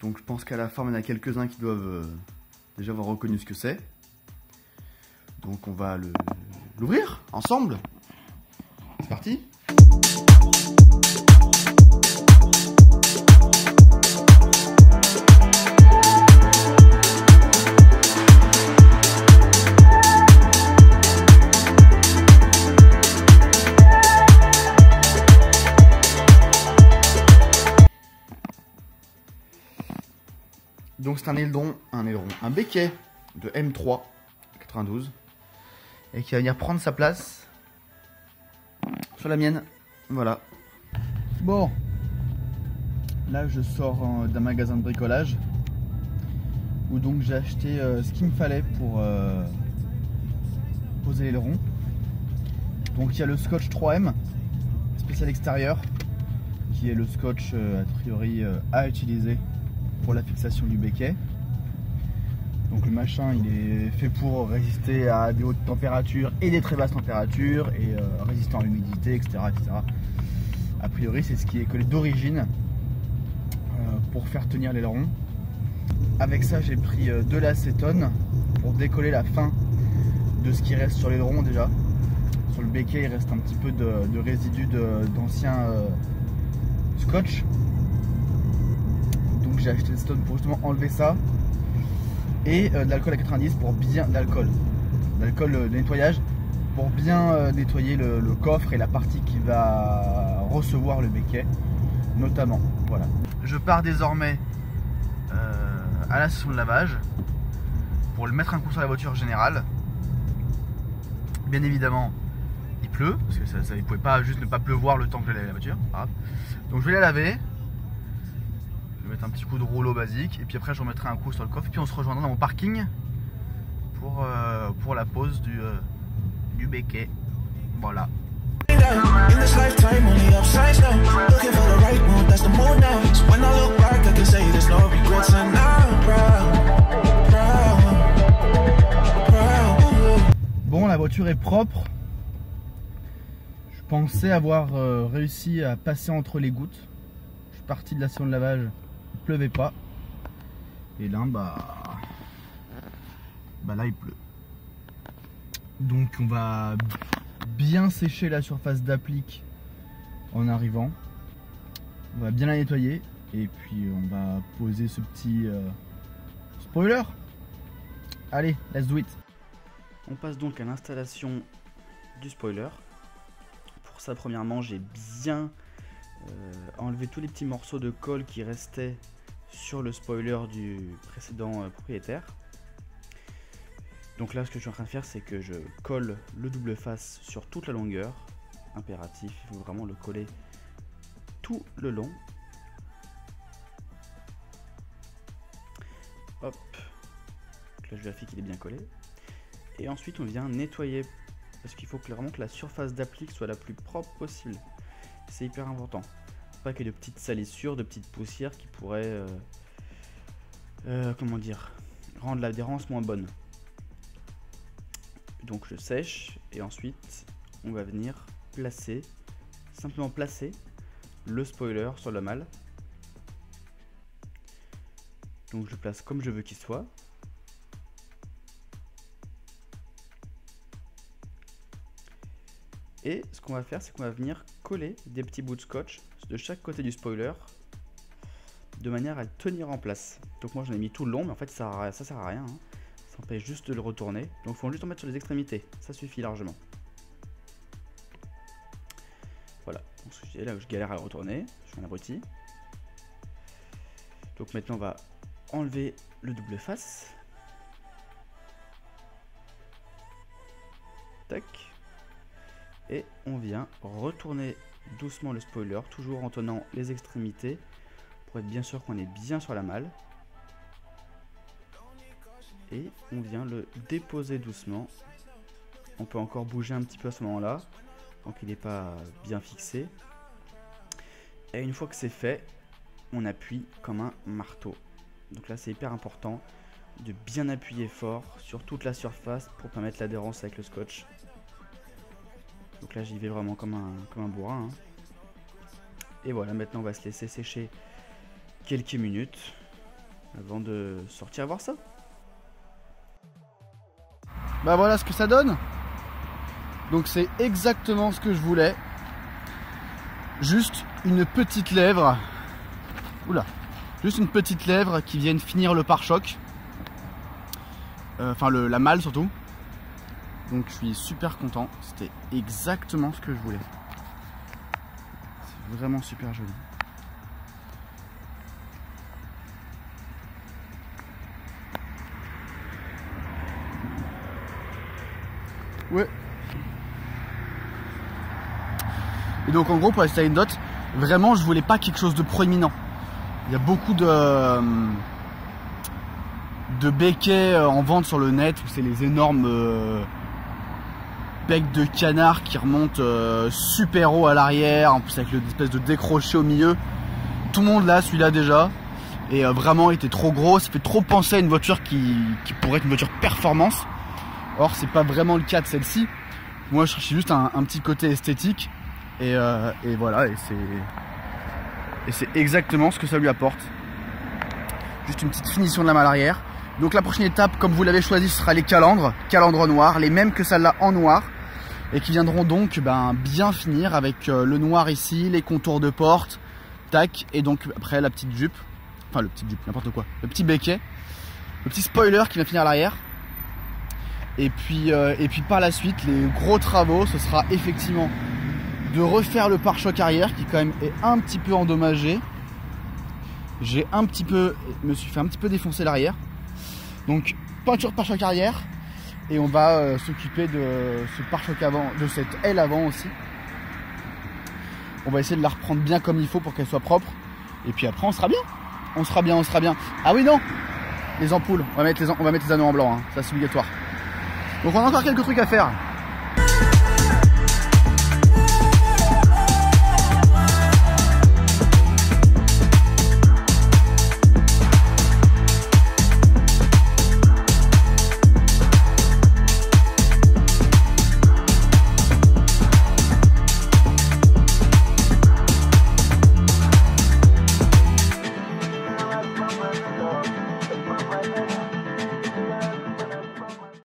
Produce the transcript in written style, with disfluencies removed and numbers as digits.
Donc je pense qu'à la fin, il y en a quelques-uns qui doivent déjà avoir reconnu ce que c'est. Donc on va l'ouvrir ensemble. C'est parti. Donc c'est un béquet de M3 92 et qui va venir prendre sa place sur la mienne. Voilà. Bon, là je sors d'un magasin de bricolage où donc j'ai acheté ce qu'il me fallait pour poser l'aileron. Donc il y a le scotch 3M spécial extérieur qui est le scotch a priori à utiliser pour la fixation du béquet. Donc le machin il est fait pour résister à des hautes températures et des très basses températures et résistant à l'humidité, etc., etc. A priori c'est ce qui est collé d'origine pour faire tenir l'aileron. Avec ça j'ai pris de l'acétone pour décoller la fin de ce qui reste sur l'aileron déjà. Sur le béquet il reste un petit peu de résidus d'ancien scotch. J'ai acheté le stone pour justement enlever ça et de l'alcool à 90 pour bien l'alcool de nettoyage pour bien nettoyer le coffre et la partie qui va recevoir le béquet notamment. Voilà. Je pars désormais à la session de lavage pour le mettre un coup sur la voiture générale. Bien évidemment il pleut parce que ça il pouvait pas juste ne pas pleuvoir le temps que je lavais la voiture. Donc je vais la laver. Je vais mettre un petit coup de rouleau basique et puis après je remettrai un coup sur le coffre et puis on se rejoindra dans mon parking pour la pose du béquet. Voilà. Bon, la voiture est propre. Je pensais avoir réussi à passer entre les gouttes. Je suis parti de la session de lavage. Pleuvait pas et là là il pleut, donc on va bien sécher la surface d'applique en arrivant, on va bien la nettoyer et puis on va poser ce petit spoiler. Allez, let's do it. On passe donc à l'installation du spoiler. Pour ça, premièrement j'ai bien enlevé tous les petits morceaux de colle qui restaient sur le spoiler du précédent propriétaire. Donc là ce que je suis en train de faire c'est que je colle le double face sur toute la longueur, impératif, il faut vraiment le coller tout le long. Hop, donc là je vérifie qu'il est bien collé et ensuite on vient nettoyer parce qu'il faut vraiment que la surface d'applique soit la plus propre possible, c'est hyper important. Pas qu'il y ait de petites salissures, de petites poussières qui pourraient comment dire, rendre l'adhérence moins bonne. Donc je sèche et ensuite on va venir simplement placer le spoiler sur la malle. Donc je place comme je veux qu'il soit. Et ce qu'on va faire c'est qu'on va venir coller des petits bouts de scotch de chaque côté du spoiler de manière à le tenir en place. Donc moi j'en ai mis tout le long mais en fait ça sert à rien, hein. Ça empêche juste de le retourner. Donc il faut juste en mettre sur les extrémités, ça suffit largement. Voilà, là où je galère à le retourner, je suis un abruti. Donc maintenant on va enlever le double face. Tac. Et on vient retourner doucement le spoiler, toujours en tenant les extrémités pour être bien sûr qu'on est bien sur la malle. Et on vient le déposer doucement. On peut encore bouger un petit peu à ce moment-là, donc il n'est pas bien fixé. Et une fois que c'est fait, on appuie comme un marteau. Donc là c'est hyper important de bien appuyer fort sur toute la surface pour permettre l'adhérence avec le scotch. Donc là j'y vais vraiment comme un bourrin, hein. Et voilà, maintenant on va se laisser sécher quelques minutes. avant de sortir voir ça. Bah voilà ce que ça donne. Donc c'est exactement ce que je voulais. Juste une petite lèvre. Oula. Juste une petite lèvre qui vienne finir le pare-choc. Enfin la malle surtout. Donc je suis super content. C'était exactement ce que je voulais. C'est vraiment super joli. Ouais. Et donc en gros pour la petite anecdote, vraiment je voulais pas quelque chose de proéminent. Il y a beaucoup de béquets en vente sur le net où c'est les énormes becs de canard qui remontent super haut à l'arrière, en plus avec l'espèce de décroché au milieu. Tout le monde l'a, celui-là déjà. Et vraiment il était trop gros, ça fait trop penser à une voiture qui pourrait être une voiture performance. Or c'est pas vraiment le cas de celle-ci. Moi je cherchais juste un petit côté esthétique. Et voilà, et c'est exactement ce que ça lui apporte. Juste une petite finition de la malle arrière. Donc la prochaine étape, comme vous l'avez choisi, ce sera les calandres noirs, les mêmes que celle-là en noir. Et qui viendront donc bien finir avec le noir ici, les contours de porte, tac, et donc après la petite jupe, enfin le petit jupe, n'importe quoi, le petit béquet, le petit spoiler qui va finir à l'arrière. Et puis par la suite, les gros travaux, ce sera effectivement de refaire le pare-choc arrière qui quand même est un petit peu endommagé. Me suis fait un petit peu défoncer l'arrière. Donc peinture de pare-choc arrière et on va s'occuper de ce pare-choc avant, de cette aile avant aussi. On va essayer de la reprendre bien comme il faut pour qu'elle soit propre. Et puis après on sera bien. On sera bien. Ah oui non, les ampoules, on va mettre les anneaux en blanc, hein. Ça c'est obligatoire. Donc on a encore quelques trucs à faire.